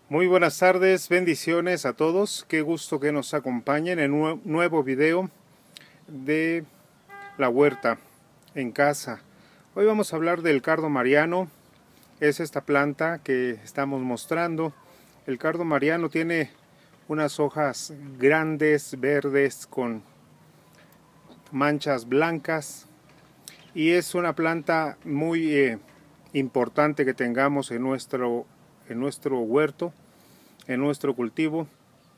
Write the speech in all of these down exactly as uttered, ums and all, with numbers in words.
Muy buenas tardes, bendiciones a todos. Qué gusto que nos acompañen en un nuevo video de la huerta en casa. Hoy vamos a hablar del cardo mariano. Es esta planta que estamos mostrando. El cardo mariano tiene unas hojas grandes, verdes, con manchas blancas. Y es una planta muy eh, importante que tengamos en nuestro, en nuestro huerto, en nuestro cultivo.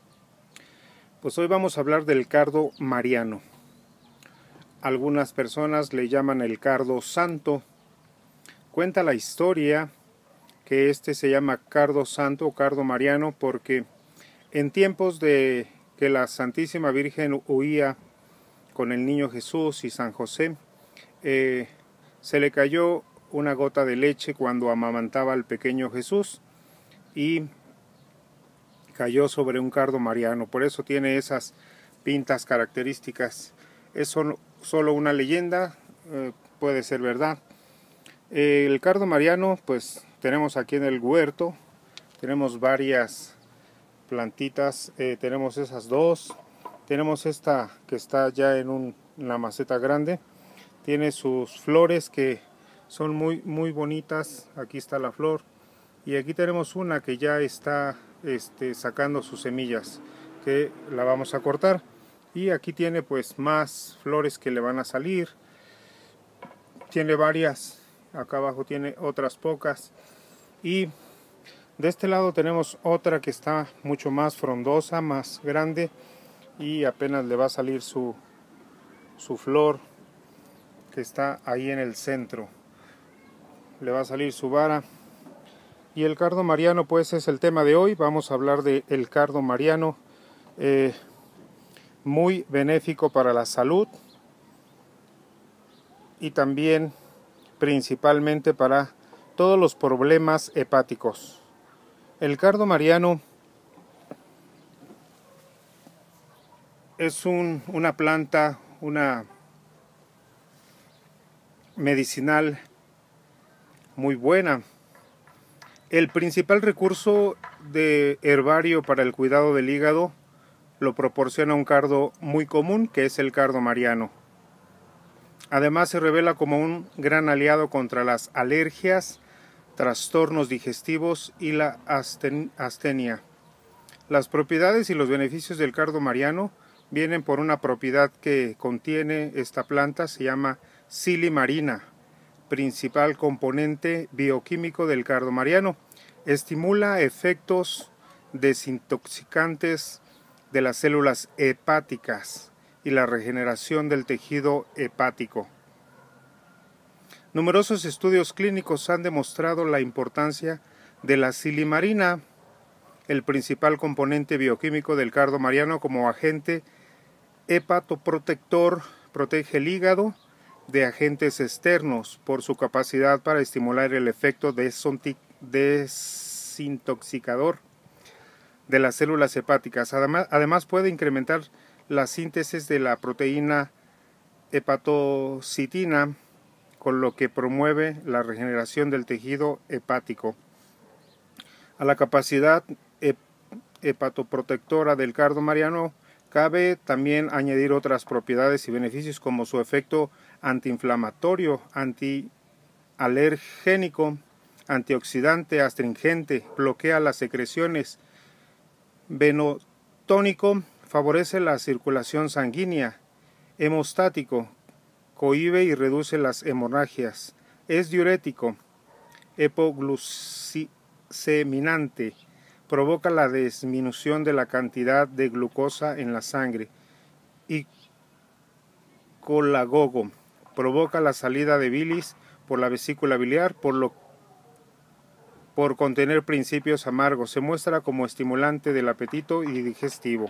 Pues hoy vamos a hablar del cardo mariano. Algunas personas le llaman el cardo santo. Cuenta la historia que este se llama cardo santo o cardo mariano porque en tiempos de que la Santísima Virgen huía con el niño Jesús y San José, eh, se le cayó una gota de leche cuando amamantaba al pequeño Jesús y cayó sobre un cardo mariano. Por eso tiene esas pintas características. Es solo, solo una leyenda, eh, puede ser verdad. Eh, el cardo mariano, pues tenemos aquí en el huerto, tenemos varias plantitas, eh, tenemos esas dos, tenemos esta que está ya en un, una maceta grande, tiene sus flores que son muy, muy bonitas. Aquí está la flor y aquí tenemos una que ya está este, sacando sus semillas, que la vamos a cortar, y aquí tiene pues más flores que le van a salir. Tiene varias, acá abajo tiene otras pocas, y de este lado tenemos otra que está mucho más frondosa, más grande, y apenas le va a salir su, su flor, que está ahí en el centro. Le va a salir su vara. Y el cardo mariano pues es el tema de hoy. Vamos a hablar del cardo mariano, eh, muy benéfico para la salud y también principalmente para todos los problemas hepáticos. El cardo mariano es un, una planta, una medicinal muy buena. El principal recurso de herbario para el cuidado del hígado lo proporciona un cardo muy común, que es el cardo mariano. Además se revela como un gran aliado contra las alergias, trastornos digestivos y la astenia. Las propiedades y los beneficios del cardo mariano vienen por una propiedad que contiene esta planta, se llama silimarina, principal componente bioquímico del cardo mariano. Estimula efectos desintoxicantes de las células hepáticas y la regeneración del tejido hepático. Numerosos estudios clínicos han demostrado la importancia de la silimarina, el principal componente bioquímico del cardo mariano, como agente hepatoprotector. Protege el hígado de agentes externos por su capacidad para estimular el efecto desintoxicador de las células hepáticas. Además, además puede incrementar la síntesis de la proteína hepatocitina, con lo que promueve la regeneración del tejido hepático. A la capacidad hep hepatoprotectora del cardo mariano cabe también añadir otras propiedades y beneficios como su efecto antiinflamatorio, antialergénico, antioxidante, astringente, bloquea las secreciones, venotónico, favorece la circulación sanguínea, hemostático, cohíbe y reduce las hemorragias, es diurético, hipogluceminante, provoca la disminución de la cantidad de glucosa en la sangre, y colagogo, provoca la salida de bilis por la vesícula biliar por, lo, por contener principios amargos. Se muestra como estimulante del apetito y digestivo.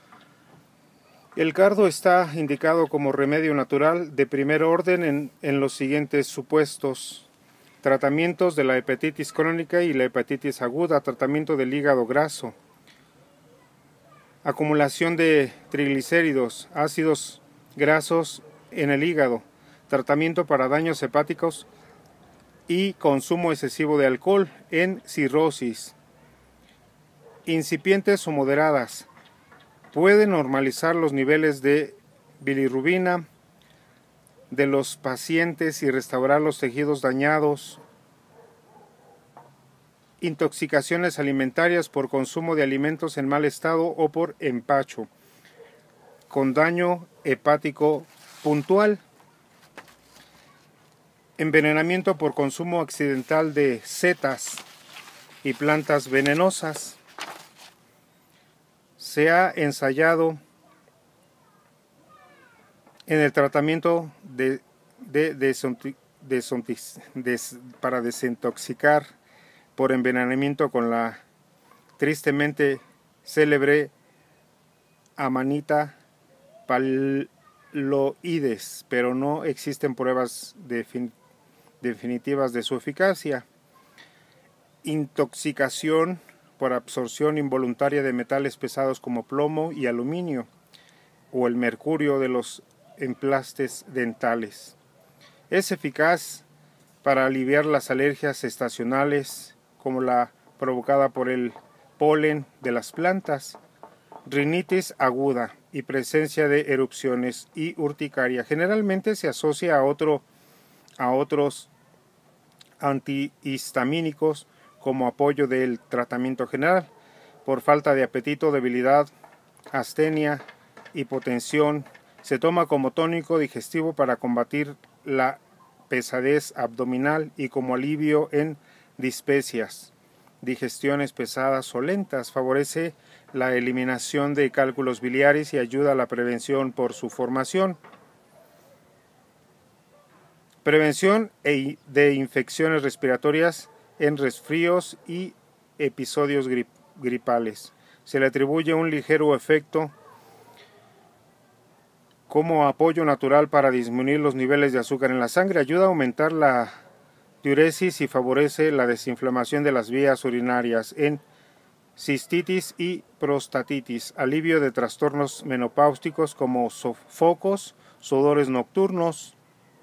El cardo está indicado como remedio natural de primer orden en, en los siguientes supuestos: tratamientos de la hepatitis crónica y la hepatitis aguda, tratamiento del hígado graso, acumulación de triglicéridos, ácidos grasos en el hígado, tratamiento para daños hepáticos y consumo excesivo de alcohol en cirrosis. incipientes o moderadas. Puede normalizar los niveles de bilirrubina de los pacientes y restaurar los tejidos dañados. Intoxicaciones alimentarias por consumo de alimentos en mal estado o por empacho, con daño hepático puntual. Envenenamiento por consumo accidental de setas y plantas venenosas. Se ha ensayado en el tratamiento de, de, de, de, de, para desintoxicar por envenenamiento con la tristemente célebre Amanita phalloides, pero no existen pruebas defin, definitivas de su eficacia. Intoxicación por absorción involuntaria de metales pesados como plomo y aluminio, o el mercurio de los emplastes dentales. Es eficaz para aliviar las alergias estacionales, como la provocada por el polen de las plantas, rinitis aguda y presencia de erupciones y urticaria. Generalmente se asocia a, otro, a otros antihistamínicos como apoyo del tratamiento general, por falta de apetito, debilidad, astenia, hipotensión. Se toma como tónico digestivo para combatir la pesadez abdominal y como alivio en dispepsias, digestiones pesadas o lentas. Favorece la eliminación de cálculos biliares y ayuda a la prevención por su formación. Prevención de infecciones respiratorias en resfríos y episodios grip gripales. Se le atribuye un ligero efecto como apoyo natural para disminuir los niveles de azúcar en la sangre. Ayuda a aumentar la diuresis y favorece la desinflamación de las vías urinarias en cistitis y prostatitis. Alivio de trastornos menopáusticos como sofocos, sudores nocturnos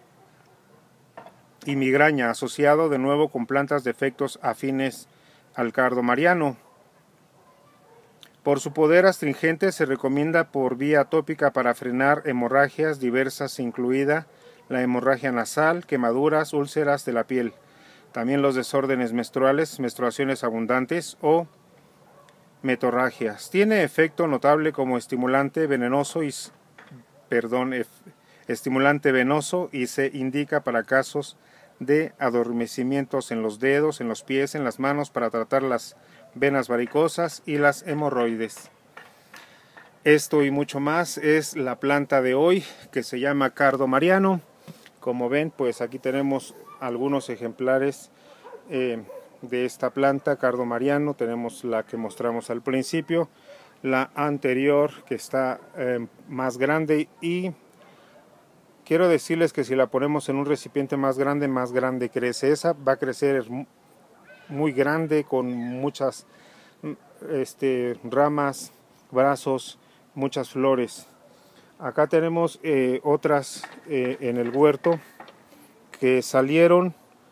y migraña, asociado de nuevo con plantas de efectos afines al cardo mariano. Por su poder astringente se recomienda por vía tópica para frenar hemorragias diversas, incluida la hemorragia nasal, quemaduras, úlceras de la piel, también los desórdenes menstruales, menstruaciones abundantes o metorragias. Tiene efecto notable como estimulante venenoso y perdón, estimulante venoso y se indica para casos de adormecimientos en los dedos, en los pies, en las manos, para tratar las venas varicosas y las hemorroides. Esto y mucho más es la planta de hoy, que se llama cardo mariano. Como ven, pues aquí tenemos algunos ejemplares eh, de esta planta, cardo mariano. Tenemos la que mostramos al principio, la anterior que está eh, más grande, y quiero decirles que si la ponemos en un recipiente más grande, más grande crece. Esa va a crecer muy grande, con muchas este, ramas, brazos, muchas flores. Acá tenemos eh, otras eh, en el huerto que salieron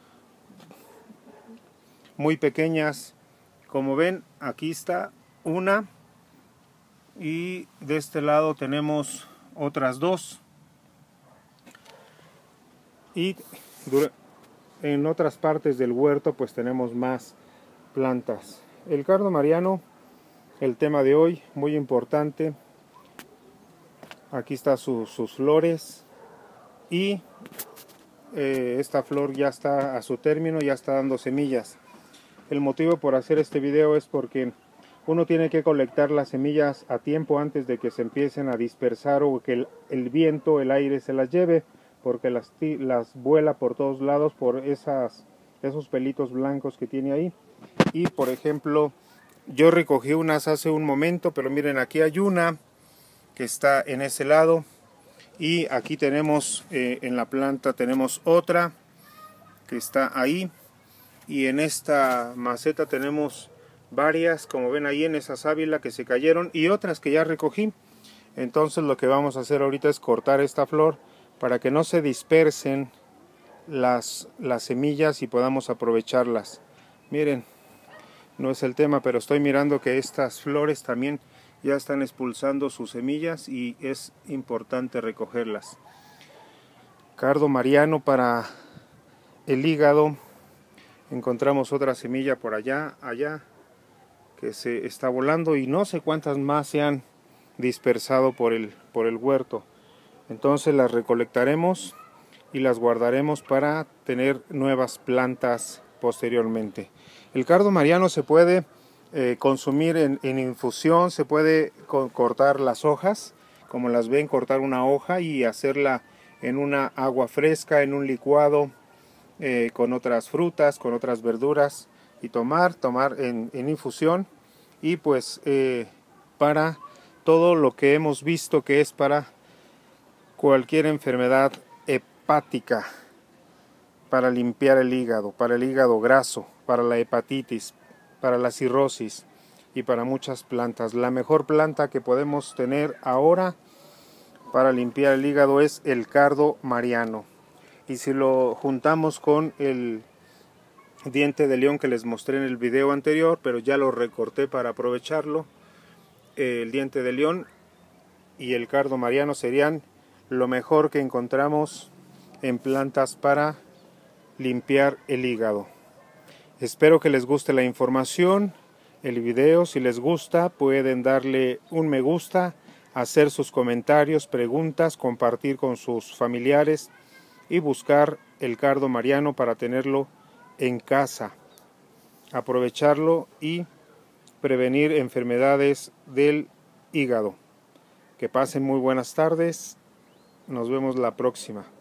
muy pequeñas. Como ven, aquí está una, y de este lado tenemos otras dos, y en otras partes del huerto pues tenemos más plantas. El cardo mariano, el tema de hoy, muy importante. Aquí está su, sus flores, y eh, esta flor ya está a su término, ya está dando semillas. El motivo por hacer este video es porque uno tiene que colectar las semillas a tiempo antes de que se empiecen a dispersar o que el, el viento, el aire se las lleve, porque las, las vuela por todos lados por esas, esos pelitos blancos que tiene ahí. Y por ejemplo, yo recogí unas hace un momento, pero miren, aquí hay una que está en ese lado, y aquí tenemos eh, en la planta tenemos otra que está ahí, y en esta maceta tenemos varias, como ven ahí en esa sábila que se cayeron, y otras que ya recogí. Entonces lo que vamos a hacer ahorita es cortar esta flor para que no se dispersen las, las semillas y podamos aprovecharlas. Miren, no es el tema, pero estoy mirando que estas flores también ya están expulsando sus semillas y es importante recogerlas. Cardo mariano para el hígado. Encontramos otra semilla por allá, allá, que se está volando y no sé cuántas más se han dispersado por el, por el huerto. Entonces las recolectaremos y las guardaremos para tener nuevas plantas posteriormente. El cardo mariano se puede eh, consumir en, en infusión, se puede co cortar las hojas, como las ven, cortar una hoja y hacerla en una agua fresca, en un licuado, eh, con otras frutas, con otras verduras, y tomar, tomar en, en infusión, y pues eh, para todo lo que hemos visto que es para cualquier enfermedad hepática, para limpiar el hígado, para el hígado graso, para la hepatitis, para la cirrosis y para muchas plantas. La mejor planta que podemos tener ahora para limpiar el hígado es el cardo mariano. Y si lo juntamos con el diente de león que les mostré en el video anterior, pero ya lo recorté para aprovecharlo, el diente de león y el cardo mariano serían lo mejor que encontramos en plantas para limpiar el hígado. Espero que les guste la información, el video. Si les gusta, pueden darle un me gusta, hacer sus comentarios, preguntas, compartir con sus familiares y buscar el cardo mariano para tenerlo en casa, aprovecharlo y prevenir enfermedades del hígado. Que pasen muy buenas tardes. Nos vemos la próxima.